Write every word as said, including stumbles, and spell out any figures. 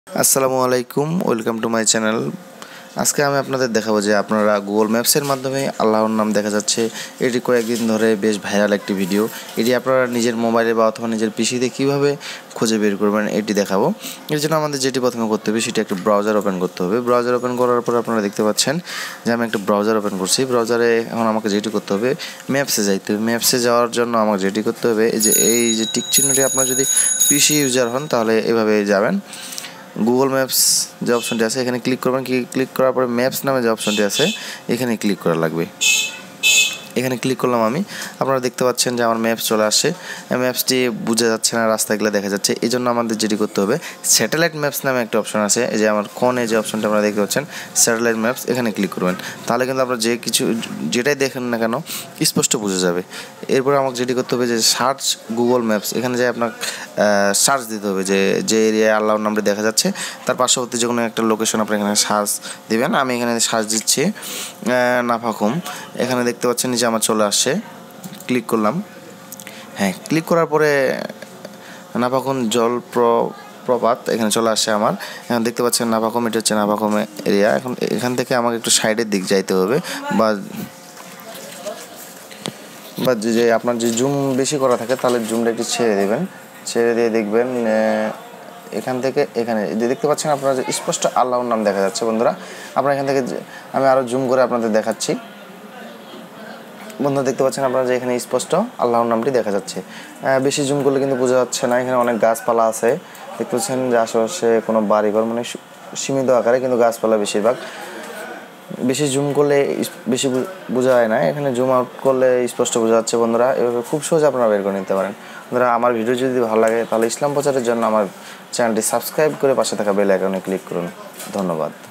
আসসালামু আলাইকুম, welcome to my channel. আজকে আমি আপনাদের দেখাবো যে আপনারা গুগল ম্যাপসের মাধ্যমে আল্লাহর নাম দেখা যাচ্ছে। এটি কয়েকদিন ধরে বেশ ভাইরাল একটি ভিডিও। এটি আপনারা নিজের মোবাইলে বা অথবা নিজের পিসিতে কীভাবে খুঁজে বের করবেন এটি দেখাবো। এর জন্য আমাদের যেটি প্রথমে করতে হবে সেটি একটা ব্রাউজার ওপেন করতে হবে। ব্রাউজার ওপেন করার পর আপনারা দেখতে পাচ্ছেন যে আমি একটা ব্রাউজার ওপেন করছি। ব্রাউজারে এখন আমাকে যেটি করতে হবে ম্যাপসে যাইতে হবে। ম্যাপসে যাওয়ার জন্য আমাকে যেটি করতে হবে এই যে এই যে টিক চিহ্নটি, আপনার যদি পিসি ইউজার হন তাহলে এভাবে যাবেন। গুগল ম্যাপস যে অপশনটি আছে এখানে ক্লিক করবেন। কি ক্লিক করার পরে ম্যাপস নামে যে অপশনটি আছে এখানে ক্লিক করা লাগবে। এখানে ক্লিক করলাম আমি, আপনারা দেখতে পাচ্ছেন যে আমার ম্যাপস চলে আসে। ম্যাপসটি বোঝা যাচ্ছে না, রাস্তাগুলো দেখা যাচ্ছে। এই জন্য আমাদের যেটি করতে হবে স্যাটেলাইট ম্যাপস নামে একটা অপশন আছে। এই যে আমার কোণে যে অপশনটা আপনারা দেখতে পাচ্ছেন স্যাটেলাইট ম্যাপস, এখানে ক্লিক করবেন। তাহলে কিন্তু আপনারা যে কিছু যেটাই দেখেন না কেন স্পষ্ট বোঝা যাবে। এরপরে আমাকে যেটি করতে হবে যে সার্চ গুগল ম্যাপস, এখানে যে আপনার সার্চ দিতে হবে যে যে এরিয়ায় আল্লাহর নামটি দেখা যাচ্ছে তার পার্শ্ববর্তী যে কোনো একটা লোকেশন আপনি এখানে সার্চ দেবেন। আমি এখানে সার্চ দিচ্ছি নাফাখুম। এখানে দেখতে পাচ্ছেন নিচে আমার চলে আসছে, ক্লিক করলাম। হ্যাঁ, ক্লিক করার পরে নাফাখুম জল প্রপাত এখানে চলে আসছে আমার। এখন দেখতে পাচ্ছেন নাফাখুম, এটা হচ্ছে নাফাখুম এরিয়া। এখন এখান থেকে আমাকে একটু সাইডের দিক যাইতে হবে, বা বা যে আপনার যে জুম বেশি করা থাকে তাহলে জুমটা একটু ছেড়ে দেবেন। ছেড়ে দিয়ে দেখবেন এখান থেকে এখানে যে দেখতে পাচ্ছেন আপনারা যে স্পষ্ট আল্লাহর নাম দেখা যাচ্ছে। বন্ধুরা, আপনারা এখান থেকে আমি আরও জুম করে আপনাদের দেখাচ্ছি। বন্ধুরা দেখতে পাচ্ছেন আপনারা যে এখানে স্পষ্ট আল্লাহর নামটি দেখা যাচ্ছে। বেশি জুম করলে কিন্তু বোঝা যাচ্ছে না। এখানে অনেক গাছপালা আছে, দেখতে পাচ্ছেন যে আশেপাশে কোনো বাড়িঘর মানে সীমিত আকারে, কিন্তু গাছপালা বেশিরভাগ। বেশি জুম করলে বেশি বোঝা যায় না, এখানে জুম আউট করলে স্পষ্ট বোঝা যাচ্ছে। বন্ধুরা, এভাবে খুব সহজে আপনারা বের করে নিতে পারেন। বন্ধুরা, আমার ভিডিও যদি ভালো লাগে তাহলে ইসলাম প্রচারের জন্য আমার চ্যানেলটি সাবস্ক্রাইব করে পাশে থাকা বেল আইকনে ক্লিক করুন। ধন্যবাদ।